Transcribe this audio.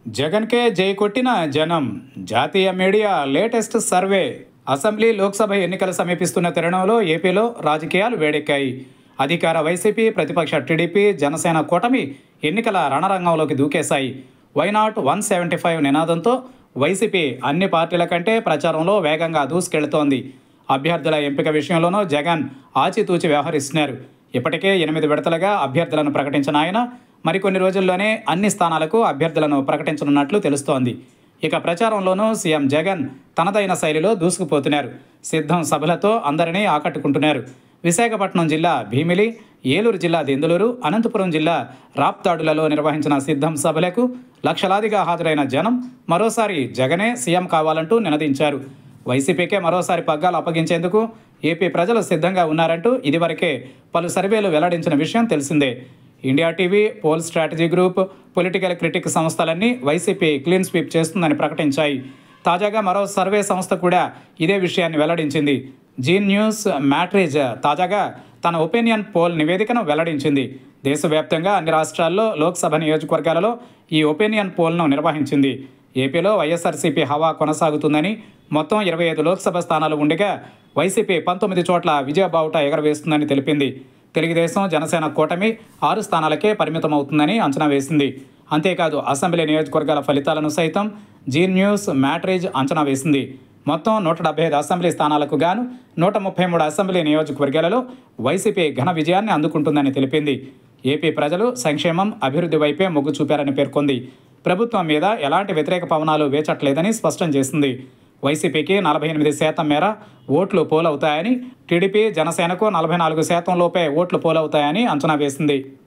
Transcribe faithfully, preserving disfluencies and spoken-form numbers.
జగన్కే జై కొట్టిన జనం. జాతీయ media latest survey. Assembly Lok Sabha ఎన్నికలు సమీపిస్తున్న తరుణంలో ఏపీలో రాజకీయాలు వేడెక్కాయి. అధికార వైసీపీ, ప్రతిపక్ష టీడీపీ, జనసేన కూటమి ఎన్నికల రణరంగంలోకి దూకేశాయి. వైనాట్ వన్ సెవెంటీ ఫైవ్ నినాదంతో వైసీపీ అన్ని పార్టీల కంటే ప్రచారంలో వేగంగా దూసుకెళ్తోంది. అభ్యర్థుల ఎంపిక విషయంలోనూ జగన్ ఆచితూచి వ్యవహరిస్తున్నారు. ఇప్పటికే ఎనిమిది విడతలుగా అభ్యర్థులను ప్రకటించిన ఆయన మరికొన్ని రోజుల్లోనే అన్ని స్థానాలకు అభ్యర్థులను ప్రకటించనున్నట్లు తెలుస్తోంది. ఇక ప్రచారంలోనూ సీఎం జగన్ తనదైన శైలిలో దూసుకుపోతున్నారు. సిద్ధం సభలతో అందరినీ ఆకట్టుకుంటున్నారు. విశాఖపట్నం జిల్లా భీమిలి, ఏలూరు జిల్లా దెందులూరు, అనంతపురం జిల్లా రాప్తాడులలో నిర్వహించిన సిద్ధం సభలకు లక్షలాదిగా హాజరైన జనం మరోసారి జగనే సీఎం కావాలంటూ నినదించారు. వైసీపీకే మరోసారి పగ్గాలు అప్పగించేందుకు ఏపీ ప్రజలు సిద్ధంగా ఉన్నారంటూ ఇదివరకే పలు సర్వేలు వెల్లడించిన విషయం తెలిసిందే. India TV, poll strategy group, political critic సంస్థలన్నీ వైసీపీ క్లీన్ స్వీప్ చేస్తుందని ప్రకటించాయి. తాజాగా మరో సర్వే సంస్థ కూడా ఇదే విషయాన్ని వెల్లడించింది. జీ న్యూస్ మ్యాట్రిజ్ తాజాగా తన ఒపీనియన్ పోల్ నివేదికను వెల్లడించింది. దేశవ్యాప్తంగా అన్ని రాష్ట్రాల్లో లోక్సభ నియోజకవర్గాలలో ఈ ఒపీనియన్ పోల్ను నిర్వహించింది. ఏపీలో వైఎస్ఆర్సీపీ హవా కొనసాగుతుందని, మొత్తం ఇరవై ఐదు లోక్సభ స్థానాలు ఉండగా వైసీపీ పంతొమ్మిది చోట్ల విజయబావుట ఎగరవేస్తుందని తెలిపింది. తెలుగుదేశం, జనసేన కూటమి ఆరు స్థానాలకే పరిమితమవుతుందని అంచనా వేసింది. అంతేకాదు అసెంబ్లీ నియోజకవర్గాల ఫలితాలను సైతం జీ న్యూస్ మ్యాట్రిజ్ అంచనా వేసింది. మొత్తం నూట డెబ్బై ఐదు అసెంబ్లీ స్థానాలకు గాను నూట ముప్పై మూడు అసెంబ్లీ నియోజకవర్గాలలో వైసీపీ ఘన విజయాన్ని అందుకుంటుందని తెలిపింది. ఏపీ ప్రజలు సంక్షేమం, అభివృద్ధి వైపే మొగ్గు చూపారని పేర్కొంది. ప్రభుత్వం మీద ఎలాంటి వ్యతిరేక పవనాలు వేచట్లేదని స్పష్టం చేసింది. వైసీపీకి నలభై ఎనిమిది శాతం మేర ఓట్లు పోలవుతాయని, టీడీపీ, జనసేనకు నలభై నాలుగు శాతం లోపే ఓట్లు పోలవుతాయని అంచనా వేసింది.